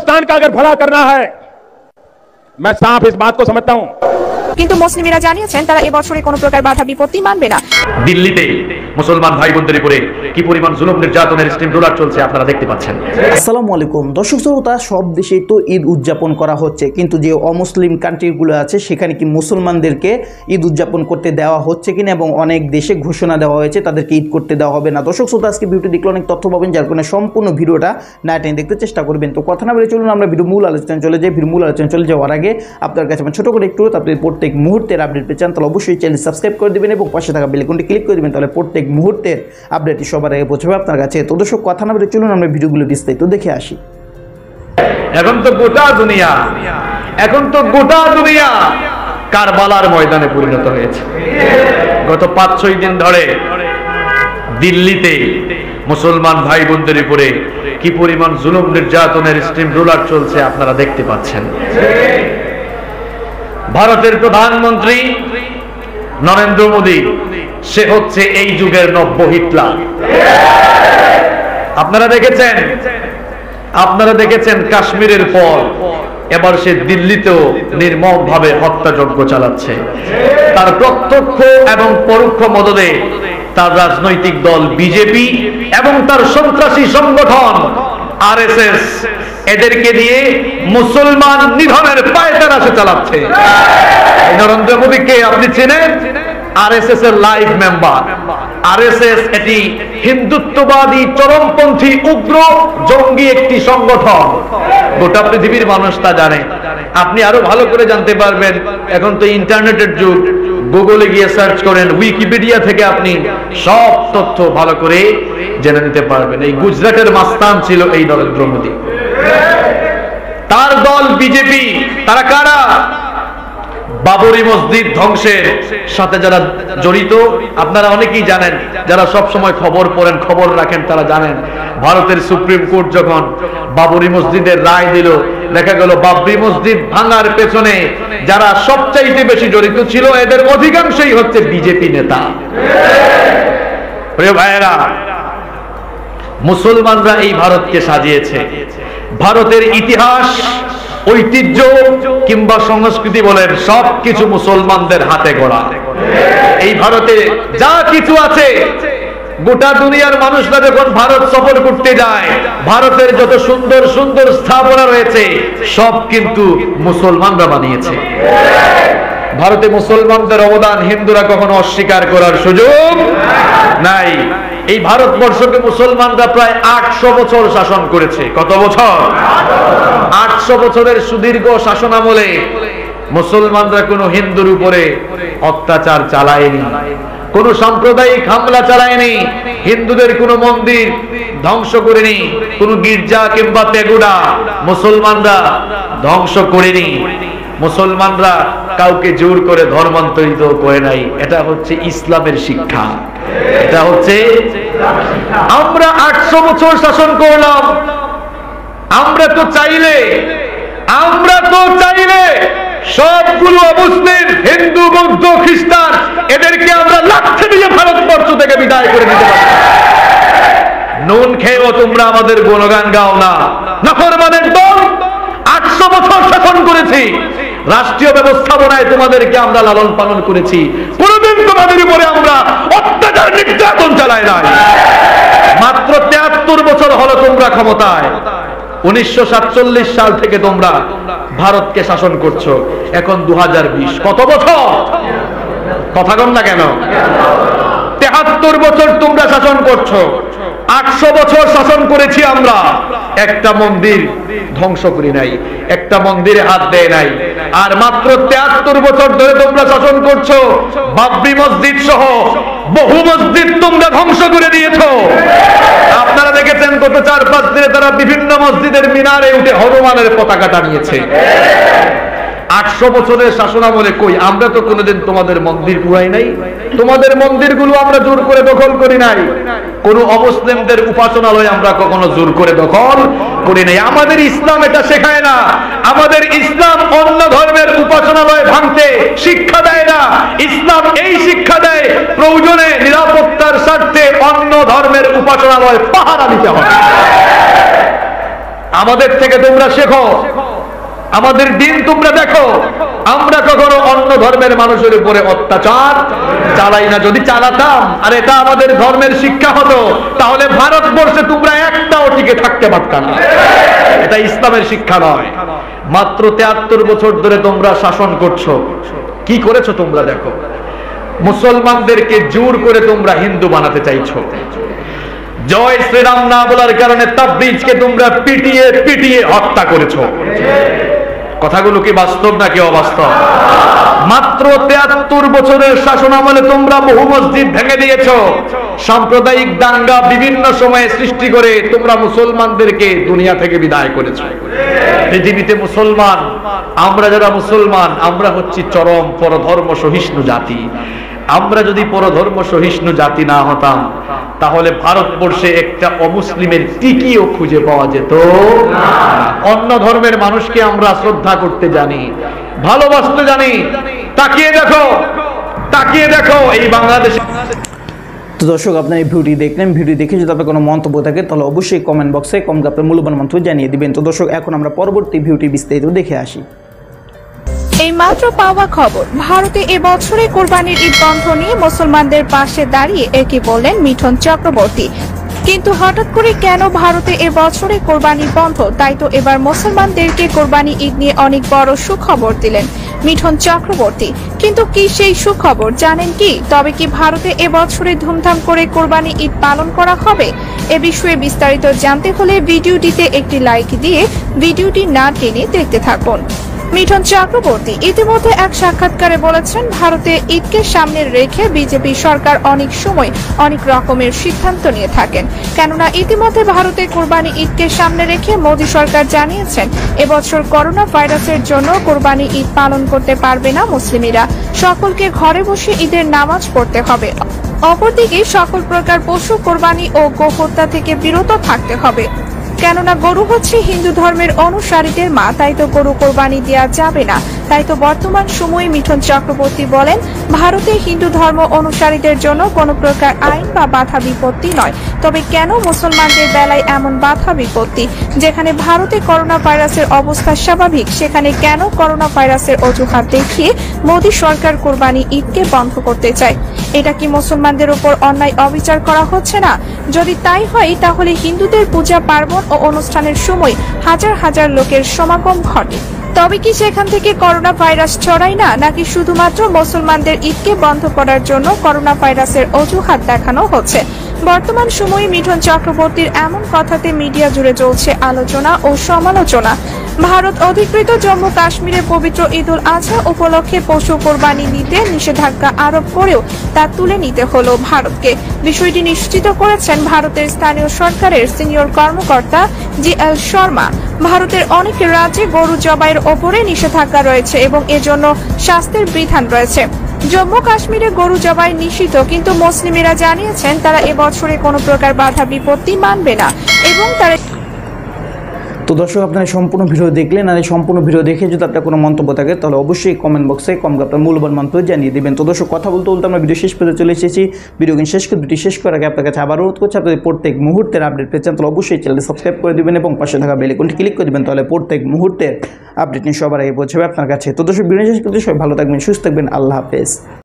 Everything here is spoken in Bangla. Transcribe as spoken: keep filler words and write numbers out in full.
हिंदुस्तान का अगर भला करना है, मैं साफ इस बात को समझता हूं। কিন্তু মুসলিমরা জানিয়েছেন তারা এবছরে কোনো প্রকার বাধা বিপত্তি মানবে না। দিল্লিতে মুসলমান ভাই বোনদের উপরে কি পরিমাণ জুলুম নির্যাতনের স্টিম রোলার চলছে আপনারা দেখতে পাচ্ছেন। আসসালামু আলাইকুম দর্শক শ্রোতা, সব দেশেই তো ঈদ উদযাপন করা হচ্ছে, কিন্তু যে অমুসলিম কান্ট্রিগুলো আছে সেখানে কি মুসলমানদেরকে ঈদ উদযাপন করতে দেওয়া হচ্ছে কিনা, এবং অনেক দেশে ঘোষণা দেওয়া হয়েছে তাদেরকে ঈদ করতে দেওয়া হবে না। দর্শক শ্রোতা, আজকে ভিডিওটি দেখলে অনেক তথ্য পাবেন, যার কারণে সম্পূর্ণ ভিডিওটা না টেনে দেখতে চেষ্টা করবেন। তো কথা না বলে চলুন আমরা ভিডিও মূল আলোচনা চলে যাই। ভিডিও মূল আলোচনা চলে যাওয়ার আগে আপনার কাছে আমার ছোটো করে একটু আপনি প্রত্যেক মুহূর্তের আপডেট পেয়ে চান তাহলে অবশ্যই চ্যানেল সাবস্ক্রাইব করে দেবেন এবং পাশে থাকা বেল আইকনটি ক্লিক করে দেবেন, তাহলে প্রত্যেক মুহূর্তের আপডেটটি সবার আগে পৌঁছবে আপনার কাছে। তো দর্শক কথা না বলে চলুন আমরা ভিডিওগুলো বিস্তারিত দেখে আসি। এখন তো গোটা দুনিয়া এখন তো গোটা দুনিয়া কারবালার ময়দানে পরিণত হয়েছে। গত পাঁচ ছয় দিন ধরে দিল্লিতে মুসলমান ভাই বোনদের উপরে কি পরিমাণ জুলুম নির্যাতনের স্টিম রোলার চলছে আপনারা দেখতে পাচ্ছেন। ভারতের প্রধানমন্ত্রী নরেন্দ্র মোদী, সে হচ্ছে এই যুগের নব্য হিটলার। আপনারা দেখেছেন আপনারা দেখেছেন কাশ্মীরের পর এবার সে দিল্লিতেও নির্মম ভাবে হত্যাযজ্ঞ চালাচ্ছে। তার প্রত্যক্ষ এবং পরোক্ষ মদদে তার রাজনৈতিক দল বিজেপি এবং তার সন্ত্রাসী সংগঠন আরএসএস এদেরকে দিয়ে মুসলমান নিধনের পায়তারা সে চালাচ্ছে। নরেন্দ্র মোদীকে আপনি চেনেন? আরএসএস এর লাইভ মেম্বার। আরএসএস এটি হিন্দুত্ববাদী চরমপন্থী উগ্র জঙ্গি একটি সংগঠন। গোটা পৃথিবীর মানুষ তা জানে। আপনি আরো ভালো করে জানতে পারবেন, এখন তো ইন্টারনেটের যুগ, গুগলে গিয়ে সার্চ করেন, উইকিপিডিয়া থেকে আপনি সব তথ্য ভালো করে জেনে নিতে পারবেন। এই গুজরাটের মাস্তান ছিল এই নরেন্দ্র মোদী। তার দল বিজেপি, তারা কারা? বাবরি মসজিদ ধ্বংসের সাথে যারা জড়িত আপনারা অনেকেই জানেন, যারা সব সময় খবর পড়েন, খবর রাখেন, তারা জানেন ভারতের সুপ্রিম কোর্ট যখন বাবরি মসজিদের রায় দিল, দেখা গেল বাবরি মসজিদ ভাঙার পেছনে যারা সবচাইতে বেশি জড়িত ছিল এদের অধিকাংশই হচ্ছে বিজেপি নেতা। প্রিয় ভাইয়েরা, মুসলমানরা এই ভারতকে সাজিয়েছে। ভারতের ইতিহাস, ঐতিহ্য কিংবা সংস্কৃতি বলেন সবকিছু মুসলমানদের হাতে গড়া। এই ভারতে যা কিছু আছে, গোটা দুনিয়ার মানুষরা যখন ভারত সফর করতে যায়, ভারতের যত সুন্দর সুন্দর স্থাপনা রয়েছে সব কিন্তু মুসলমানরা বানিয়েছে। ভারতে মুসলমানদের অবদান হিন্দুরা কখনো অস্বীকার করার সুযোগ নাই। এই ভারতবর্ষকে মুসলমানরা প্রায় আটশো বছর শাসন করেছে। কত বছর? আটশো বছরের সুদীর্ঘ শাসন আমলে মুসলমানরা কোনো হিন্দুর উপরে অত্যাচার চালায়নি, কোন সাম্প্রদায়িক হামলা চালায়নি, হিন্দুদের কোনো মন্দির ধ্বংস করেনি, কোন গির্জা কিংবা পেগুডা মুসলমানরা ধ্বংস করেনি। মুসলমানরা কাউকে জোর করে ধর্মান্তরিত করে নাই। এটা হচ্ছে ইসলামের শিক্ষা। এটা হচ্ছে, আমরা আটশো বছর শাসন করলাম, আমরা তো চাইলে আমরা তো চাইলে সবগুলো অমুসলিম, হিন্দু, বৌদ্ধ, খ্রিস্টান এদেরকে আমরা লাঠি দিয়ে ভারতবর্ষ থেকে বিদায় করে দিতে পারি। নুন খেয়েও তোমরা আমাদের গুণগান গাও না, নাফরমানের দল। আটশো বছর শাসন করেছি, রাষ্ট্রীয় ব্যবস্থাপনায় তোমাদেরকে আমরা লালন পালন করেছি, কোনদিন তোমাদের উপরে আমরা অত্যাচার নির্যাতন চালাই নাই। মাত্র তেহাত্তর বছর হলো তোমরা ক্ষমতায়। উনিশশো সাতচল্লিশ সাল থেকে তোমরা ভারতকে শাসন করছো, এখন দু হাজার বিশ, কত বছর? কথা কন না কেন? তেহাত্তর বছর তোমরা শাসন করছো, আটশো বছর শাসন করেছি আমরা, একটা মন্দির ধ্বংস করি নাই, একটা মন্দিরে হাত দেয় নাই। আর মাত্র তেহাত্তর বছর ধরে তোমরা শাসন করছো, বাবরি মসজিদ সহ বহু মসজিদ তোমরা ধ্বংস করে দিয়েছো। আপনারা দেখেছেন গত চার পাঁচ দিনে তারা বিভিন্ন মসজিদের মিনারে উঠে হনুমানের পতাকা টানিয়েছে। আটশো বছরের শাসনামলে কই আমরা তো কোনোদিন তোমাদের মন্দির পুরাই নাই, তোমাদের মন্দিরগুলো আমরা জোর করে দখল করি নাই, কোন অমুসলিমদের উপাসনালয় আমরা কখনো জোর করে দখল করি নাই। আমাদের ইসলাম এটা শেখায় না। আমাদের ইসলাম অন্য ধর্মের উপাসনালয় ভাঙতে শিক্ষা দেয় না। ইসলাম এই শিক্ষা দেয় প্রয়োজনে নিরাপত্তার স্বার্থে অন্য ধর্মের উপাসনালয় পাহারা দিতে হবে। আমাদের থেকে তোমরা শেখো, আমাদের দিন তোমরা দেখো। আমরা কখনো অন্য ধর্মের মানুষের উপরে অত্যাচার চালাই না। যদি চালাতাম আর এটা আমাদের ধর্মের শিক্ষা হতো, তাহলে ভারতবর্ষে তোমরা একটাও টিকে থাকতে পারত না। এটা ইসলামের শিক্ষা নয়। মাত্র তেয়াত্তর বছর ধরে তোমরা শাসন করছো, কি করেছো তোমরা দেখো। মুসলমানদেরকে জোর করে তোমরা হিন্দু বানাতে চাইছো। জয় শ্রীরাম না বলার কারণে তাবলিগকে তোমরা পিটিয়ে পিটিয়ে হত্যা করেছো। কথাগুলো কি বাস্তব নাকি অবাস্তব? মাত্র তেয়াত্তর বছরের শাসন আমলে তোমরা বহু মসজিদ ভেঙে দিয়েছো। সাম্প্রদায়িক দাঙ্গা বিভিন্ন সময়ে সৃষ্টি করে তোমরা মুসলমানদেরকে দুনিয়া থেকে বিদায় করেছো। পৃথিবীতে মুসলমান, আমরা যারা মুসলমান, আমরা হচ্ছি চরম পরধর্ম সহিষ্ণু জাতি। আমরা যদি পরধর্ম সহিষ্ণু জাতি না হতাম, তাহলে ভারতবর্ষে একটা অমুসলিমের টিকিও খুঁজে পাওয়া যেত না। অন্য ধর্মের মানুষকে আমরা শ্রদ্ধা করতে জানি, ভালোবাসতে জানি। তাকিয়ে দেখো, তাকিয়ে দেখো এই বাংলাদেশ। তো দর্শক, আপনার এই ভিডিওটি দেখলেন। ভিডিও দেখে যদি আপনার কোনো মন্তব্য থাকে তাহলে অবশ্যই কমেন্ট বক্সে কমেন্ট আপনার মূল্যবান মন্তব্য জানিয়ে দিবেন। তো দর্শক, এখন আমরা পরবর্তী ভিডিওটি বিস্তারিত দেখে আসি। এই মাত্র পাওয়া খবর, ভারতে এবছরে কোরবানির ঈদ বন্ধ নিয়ে মুসলমানদের পাশে দাঁড়িয়ে একই বললেন মিঠুন চক্রবর্তী। কিন্তু হঠাৎ করে কেন ভারতে এবছরে কোরবানি বন্ধ? তাই তো এবার মুসলমানদেরকে কোরবানি ঈদ নিয়ে অনেক বড় সুখবর দিলেন মিঠুন চক্রবর্তী। কিন্তু কি সেই সুখবর জানেন কি? তবে কি ভারতে এবছরে ধুমধাম করে কোরবানি ঈদ পালন করা হবে? এ বিষয়ে বিস্তারিত জানতে হলে ভিডিওটিতে একটি লাইক দিয়ে ভিডিওটি না টেনে দেখতে থাকুন। মিঠুন চক্রবর্তী ইতিমধ্যে এক সাক্ষাৎকারে বলেছেন, ভারতে ঈদকে সামনে রেখে বিজেপি সরকার অনেক সময় অনেক রকমের সিদ্ধান্ত নিয়ে থাকেন। কেননা ইতিমধ্যে ভারতে কোরবানি ঈদকে সামনে রেখে মোদী সরকার জানিয়েছেন, এবছর করোনা ভাইরাসের জন্য কোরবানি ঈদ পালন করতে পারবে না মুসলিমেরা। সকলকে ঘরে বসে ঈদের নামাজ পড়তে হবে। অপরদিকে সকল প্রকার পশু কোরবানি ও গোহত্যা থেকে বিরত থাকতে হবে। কেননা গরু হচ্ছে হিন্দু ধর্মের অনুসারীদের মা, তাই তো গরু কোরবানি দেওয়া যাবে না। তাই তো বর্তমান সময়ে মিঠুন চক্রবর্তী বলেন, ভারতে হিন্দু ধর্ম অনুসারীদের জন্য কোনো প্রকার আইন বা বাধা বিপত্তি নয়। তবে কেন মুসলমানদের বেলায় এমন বাধা বিপত্তি? যেখানে ভারতে করোনা ভাইরাসের অবস্থা স্বাভাবিক, সেখানে কেন করোনা ভাইরাসের অজুহাত দেখিয়ে মোদী সরকার কোরবানি ঈদকে বন্ধ করতে চায়? এটা কি মুসলমানদের উপর অন্যায় অবিচার করা হচ্ছে না? যদি তাই হয়, তাহলে হিন্দুদের পূজা পার্বণ ও অনুষ্ঠানের সময় হাজার হাজার লোকের সমাগম ঘটে। তবে কি সেখান থেকে করোনা ভাইরাস ছড়ায় না? নাকি শুধুমাত্র মুসলমানদের ঈদকে বন্ধ করার জন্য করোনা ভাইরাসের অজুহাত দেখানো হচ্ছে? বর্তমান সময়ে মিঠুন চক্রবর্তীর এমন কথাতে মিডিয়া জুড়ে চলছে আলোচনা ও সমালোচনা। ভারত অধিকৃত জম্মু কাশ্মীরে পবিত্র ঈদ উল আজহা উপলক্ষে পশু কোরবানি দিতে নিষেধাজ্ঞা আরোপ করেও তা তুলে নিতে হলো ভারতকে। বিষয়টি নিশ্চিত করেছেন ভারতের স্থানীয় সরকারের সিনিয়র কর্মকর্তা জি এল শর্মা। ভারতের অনেক রাজ্যে গরু জবাইয়ের ওপরে নিষেধাজ্ঞা রয়েছে এবং এজন্য শাস্তির বিধান রয়েছে। জম্মু কাশ্মীরে গরু জবাই নিষিদ্ধ, কিন্তু মুসলিমেরা জানিয়েছেন তারা এবছরে কোনো প্রকার বাধা বিপত্তি মানবে না এবং তারা। তো দর্শক, আপনারা সম্পূর্ণ ভিডিও দেখলেন। আর এই সম্পূর্ণ ভিডিও দেখে যদি আপনার কোনো মন্তব্য থাকে তাহলে অবশ্যই কমেন্ট বক্সে কম আপনার মূল্যবান মন্তব্য জানিয়ে দেবেন। তো দর্শক, কথা বলতে বলতে আমরা ভিডিও শেষ পর্যন্ত চলে এসেছি। ভিডিও কিন্তু শেষ করে ভিডিও শেষ করার আগে আপনার কাছে আবার অনুরোধ করছি, আপনাদের প্রত্যেক মুহূর্তের আপডেট পেয়েছেন তাহলে অবশ্যই চ্যানেলটি সাবস্ক্রাইব করে দেবেন এবং পাশে থাকা বেল আইকনটি ক্লিক করে দেবেন, তাহলে প্রত্যেক মুহূর্তের আপডেট নিয়ে সবার আগে পৌঁছাবে আপনার কাছে। তো দর্শক, ভিডিও শেষ করতে সবাই ভালো থাকবেন, সুস্থ থাকবেন। আল্লাহ হাফেজ।